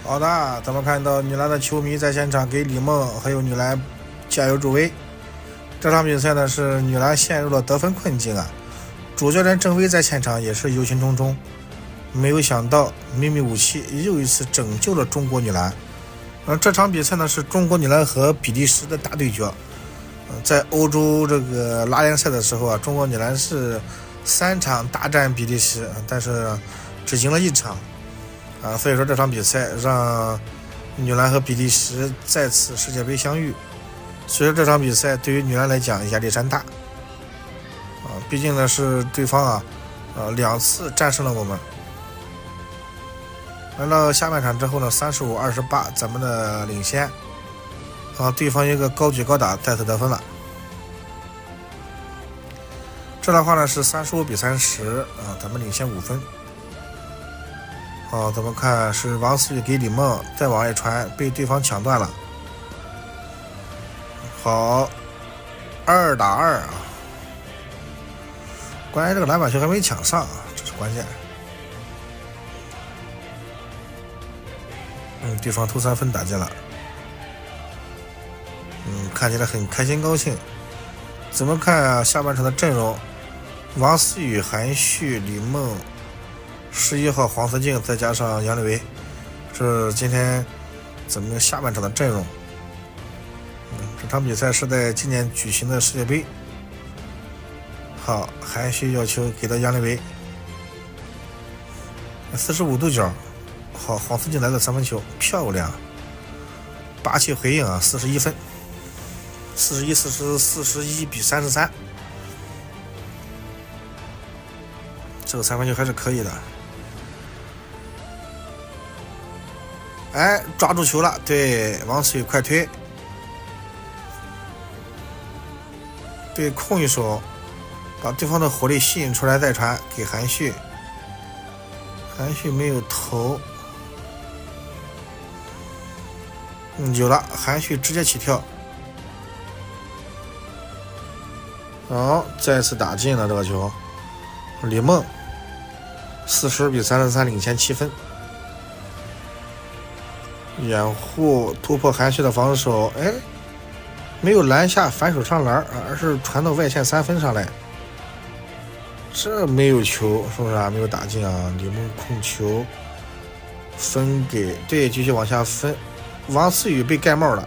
好的，咱们看到女篮的球迷在现场给李梦还有女篮加油助威。这场比赛呢是女篮陷入了得分困境啊，主教练郑飞在现场也是忧心忡忡，没有想到秘密武器又一次拯救了中国女篮。这场比赛呢是中国女篮和比利时的大对决。在欧洲这个拉联赛的时候啊，中国女篮是3场大战比利时，但是只赢了1场啊，所以说这场比赛让女篮和比利时再次世界杯相遇。所以说这场比赛对于女篮来讲压力山大啊，毕竟呢是对方2次战胜了我们。来到下半场之后呢，35-28咱们的领先啊，对方一个高举高打再次得分了。这的话呢是35-30啊，咱们领先5分。好，咱们看是王思雨给李梦再往外传，被对方抢断了。好，2打2啊！关键这个篮板球还没抢上啊，这是关键。对方投3分打进了。看起来很开心高兴。怎么看啊？下半场的阵容，王思雨、韩旭、李梦、11号黄思静，再加上杨丽维，这是今天咱们下半场的阵容。这场比赛是在今年举行的世界杯。好，韩旭要求给到杨丽维，45度角。好，黄思静来的3分球，漂亮，霸气回应啊，41分，41-33，这个3分球还是可以的。哎，抓住球了，对，王思雨快推，对，控一手，把对方的火力吸引出来，再传给韩旭，韩旭没有投。有了，韩旭直接起跳，好，再次打进了这个球。李梦40-33领先7分，掩护突破韩旭的防守，哎，没有篮下反手上篮，而是传到外线3分上来，这没有球是不是啊？没有打进啊！李梦控球分给，对，继续往下分。王思雨被盖帽了，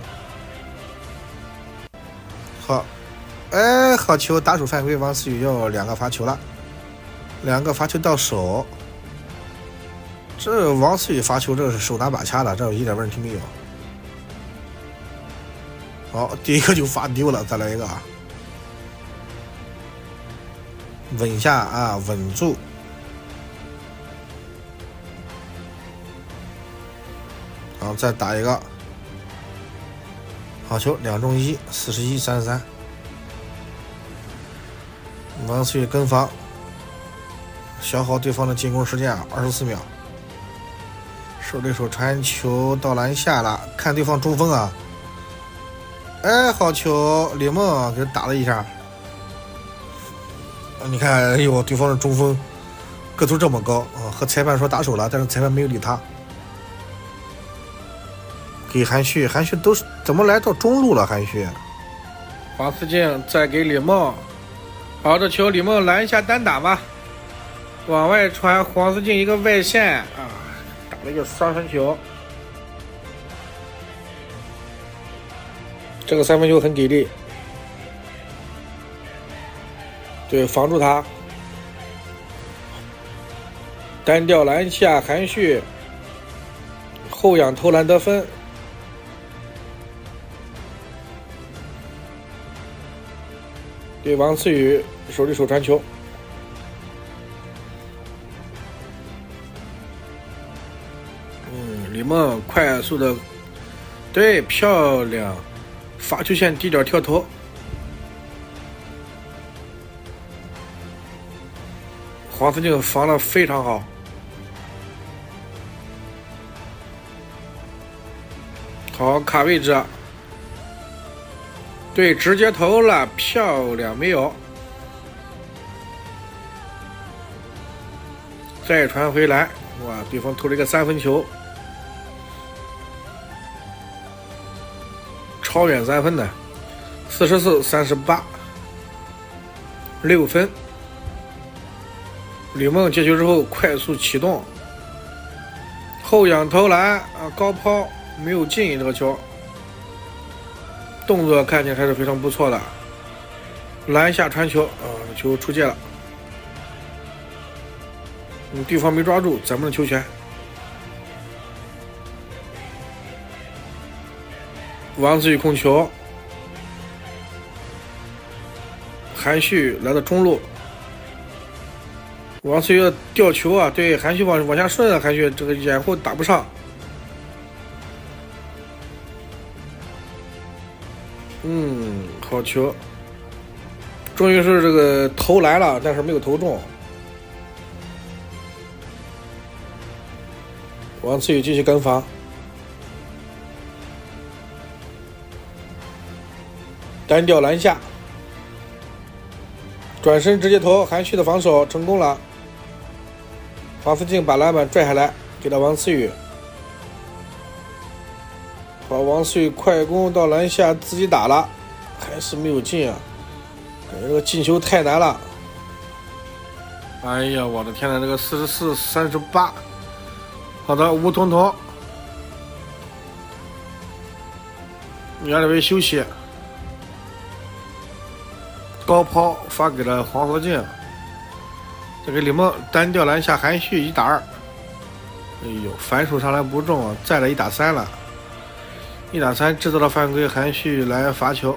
好，哎，好球，打手犯规，王思雨要2个罚球了，2个罚球到手。这王思雨罚球，这是手拿把掐的，这一点问题没有。好，第一个就罚丢了，再来一个啊，稳下啊，稳住。好，再打一个好球，2中1，41-33。王思雨跟防，消耗对方的进攻时间24秒。手对手传球到篮下了，看对方中锋啊，哎，好球，李梦给打了一下。你看，哎呦，对方的中锋个头这么高啊，和裁判说打手了，但是裁判没有理他。给韩旭，韩旭都是怎么来到中路了？韩旭， 黄思静再给李梦，好，这球李梦篮下单打吧，往外传，黄思静一个外线啊，打了一个3分球，这个3分球很给力，对，防住他，单吊篮下，韩旭后仰投篮得分。对，王思雨手对手传球，李梦快速的，对，漂亮，罚球线低点跳投，黄思静防得非常好，好卡位置。对，直接投了，漂亮，没有。再传回来，哇，对方投了一个3分球， 超远3分的，44-38，6分。李梦接球之后快速启动，后仰投篮高抛没有进这个球，动作看起来还是非常不错的。篮下传球球出界了，对方没抓住咱们的球权。王思雨控球，韩旭来到中路，王思雨吊球啊，对韩旭往下顺啊，韩旭这个掩护打不上。好球，终于是这个投篮了，但是没有投中。王思雨继续跟防，单吊篮下，转身直接投，韩旭的防守成功了。黄思静把篮板拽下来，给到王思雨。好，王思雨快攻到篮下，自己打了，还是没有进啊！这个进球太难了。哎呀，我的天呐，这个44-38。好的，吴彤彤，杨立伟休息，高抛发给了黄河静，这个李梦单吊篮下，韩旭1打2，哎呦，反手上来不中啊，再来1打3了，1打3制造了犯规，韩旭来罚球。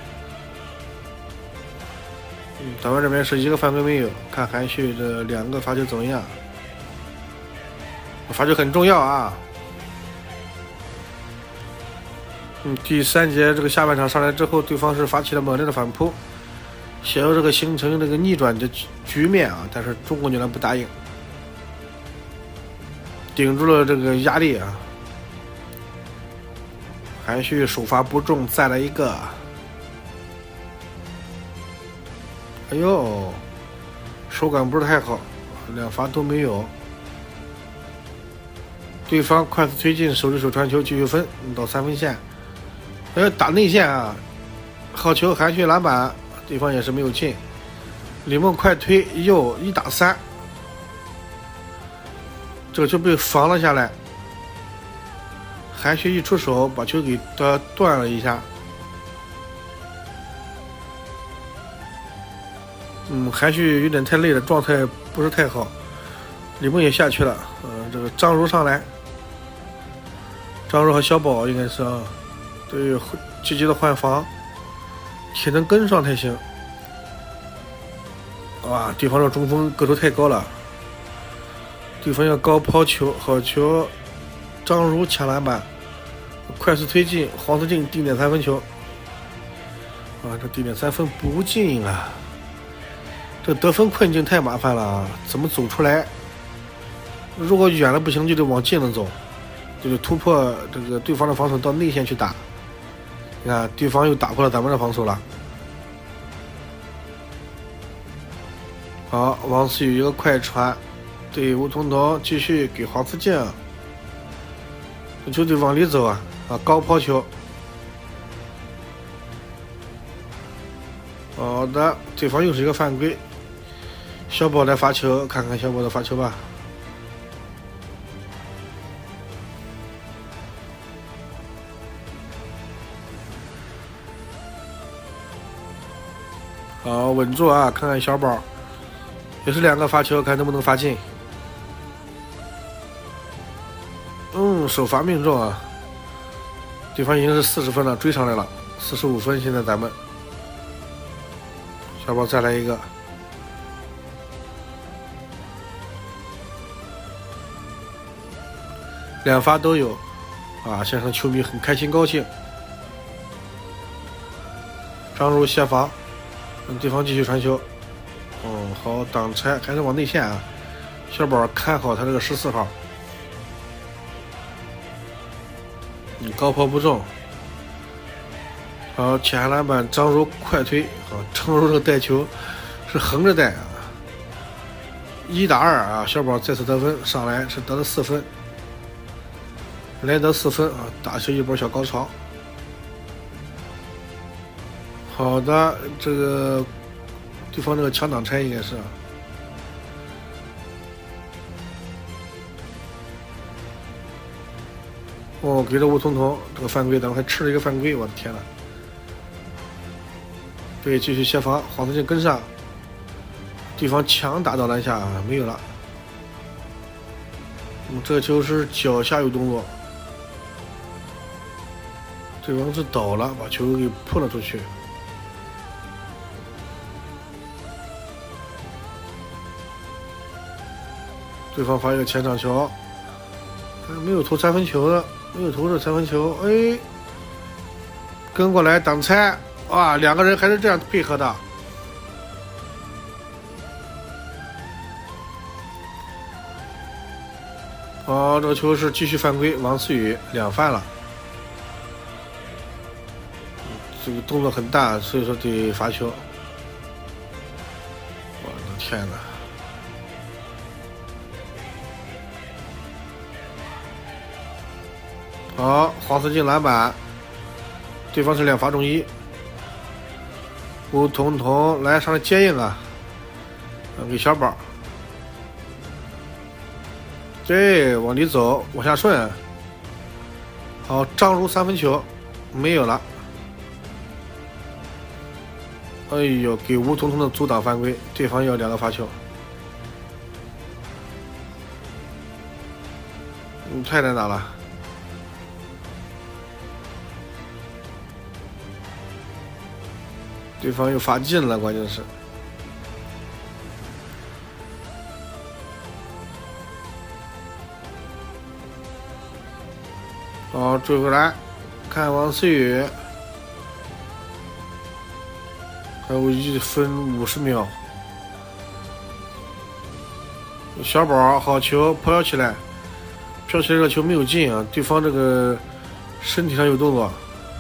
咱们这边是1个犯规没有，看韩旭这2个罚球怎么样？罚球很重要啊！第3节这个下半场上来之后，对方是发起了猛烈的反扑，想要这个形成这个逆转的局面啊，但是中国女篮不答应，顶住了这个压力啊。韩旭首发不中，再来1个。哎呦，手感不是太好，2罚都没有。对方快速推进，手对手传球继续分到3分线，打内线啊，好球，韩旭篮板，对方也是没有进。李梦快推又1打3，这个球被防了下来，韩旭一出手把球给断了一下。韩旭有点太累了，状态不是太好。李梦也下去了，这个张如上来，张如和小宝应该是对，积极的换防，体能跟上才行。哇，对方这中锋个头太高了，对方要高抛球，好球，张如抢篮板，快速推进，黄思静定点3分球。这定点3分不进啊！这得分困境太麻烦了，怎么走出来？如果远了不行，就得往近了走，就得突破这个对方的防守到内线去打。你看，对方又打破了咱们的防守了。好，王思雨一个快传，对吴彤彤继续给黄思静，这球得往里走啊！高抛球。好的，对方又是一个犯规，小宝来罚球，看看小宝的罚球吧。好，稳住啊！看看小宝，也是2个罚球，看能不能罚进。首罚命中啊！对方已经是40分了，追上来了，45分。现在咱们小宝再来一个，两罚都有啊！现场球迷很开心高兴。张如协防，对方继续传球。好，挡拆还是往内线啊！小宝看好他这个14号。高抛不中。好，前篮板，张如快推。好，张如这个带球是横着带啊，1打2啊！小宝再次得分，上来是得了4分，连得4分啊，打出一波小高潮。 好的，这个对方这个强挡拆应该是。哦，给了吴彤彤这个犯规，等会还吃了一个犯规，我的天呐！对，继续协防，黄子敬跟上，对方强打到篮下，没有了。这个球是脚下有动作，对方是倒了，把球给扑了出去。对方发一个前场球，没有投三分球的，没有投这三分球，哎，跟过来挡拆，哇，两个人还是这样配合的。哦，这个球是继续犯规，王思雨2犯了，这个动作很大，所以说得罚球。我的天哪！好，黄思敬篮板，对方是2罚中1。吴彤彤来上来接应啊，给小宝，对，往里走，往下顺。好，张如3分球没有了。哎呦，给吴彤彤的阻挡犯规，对方要2个罚球。太难打了。对方又罚进了，关键是。好，追回来，看王思雨，还有1分50秒。小宝好球，飘起来，飘起来，这个球没有进啊！对方这个身体上有动作。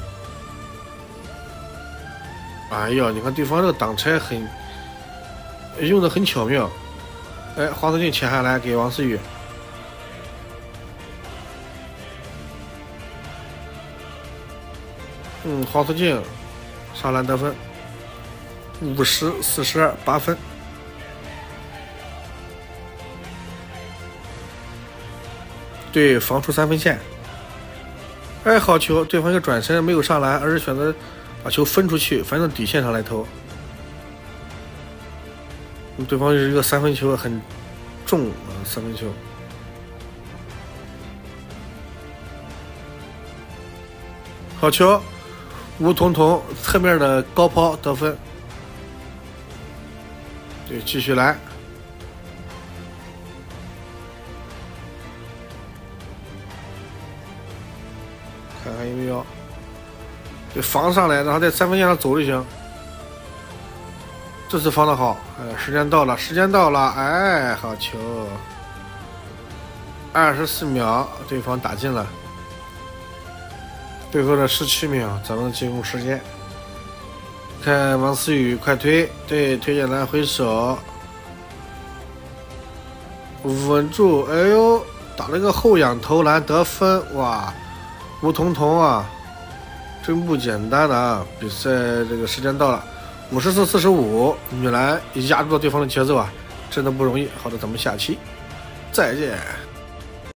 哎呀，你看对方这个挡拆用的很巧妙。哎，黄思敬切下来给王思雨。黄思敬上篮得分，50-42，8分。对，防出3分线。哎，好球！对方一个转身没有上篮，而是选择把球分出去，反正底线上来投。对方是一个3分球很重啊，3分球。好球！吴彤彤侧面的高抛得分。对，继续来。看看有没有。对，防上来，然后在3分线上走就行。这次防得好，时间到了，时间到了，哎，好球！24秒，对方打进了。最后的17秒，咱们进攻时间。看王思雨快推，对，推进篮回手，稳住，哎呦，打了个后仰投篮得分，哇！吴彤彤啊，真不简单的啊！比赛这个时间到了，54-45，女篮压住了对方的节奏啊，真的不容易。好的，咱们下期再见。